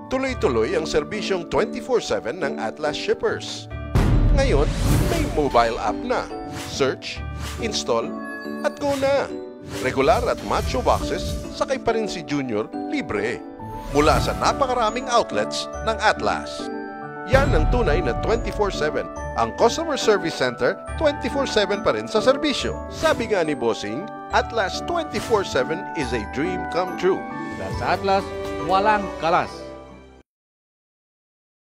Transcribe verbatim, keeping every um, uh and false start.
Tuloy-tuloy ang serbisyong twenty-four seven ng Atlasshippers. Ngayon, may mobile app na. Search, install, at go na! Regular at macho boxes, sakay pa rin si Junior, libre. Mula sa napakaraming outlets ng Atlas. Yan ang tunay na twenty-four seven. Ang customer service center, twenty-four seven pa rin sa serbisyo. Sabi nga ni Bossing, Atlas twenty-four seven is a dream come true. Sa Atlas, walang kalas.